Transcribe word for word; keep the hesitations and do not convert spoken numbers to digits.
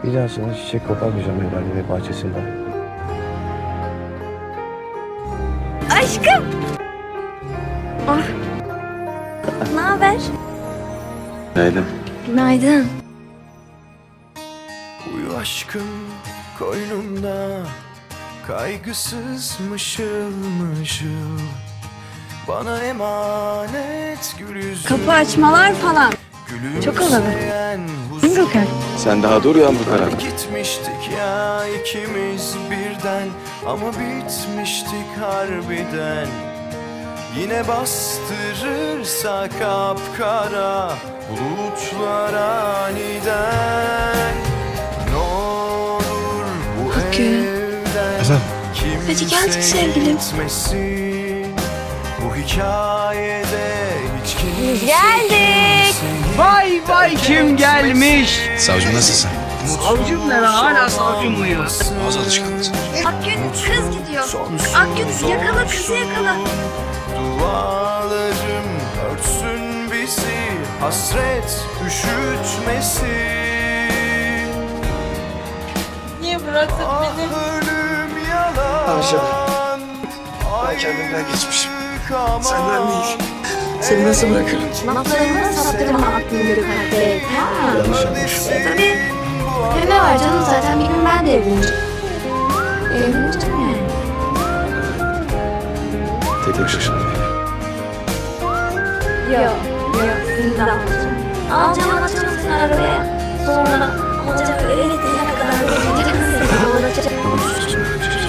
Bir daha sana çiçek koparmayacağım evlenme bahçesinden. Aşkım. Ah. Ne haber? Günaydın. Günaydın. Uyu aşkım koynumda, kaygısız mışıl mışıl, bana emanet gül yüzüm. Kapı açmalar falan. Çok havalı. Gökhan. Sen daha dur ya bu karar. Gitmiştik ya ikimiz birden, ama bitmiştik harbiden. Yine bastırırsa kapkara bulutlar aniden. Ne olur bu Bakın. evden Hadi geldik sevgilim. gitmesin. Bu hikayede hiç kimse Geldik. Vay vay kim gelmiş? Savcım nasılsın? Savcım ne lan? Hala savcım uyuyor. Ağız alışkanlığı. Akgün kız gidiyor. Akgün yakala kızı yakala. Dualarım örtsün bizi, hasret üşütmesin. Niye bıraktın Ah beni? ölüm yalan. Ayşe, ben kendimden geçmişim. Senden değil. Seni nasıl bırakırım? Laflarımı saptırma aklını kalbe. Ha. Yanlış yapmış. Tabii. Ne var canım, zaten bir gün ben de evleneceğim. Evleneceğim yani. Tek tek şaşırdım. Yok, yok, seni de alacağım. Alacağım, alacağım seni arabaya. Sonra alacağım, öyle diyene kadar. Gecenin seni alacağım.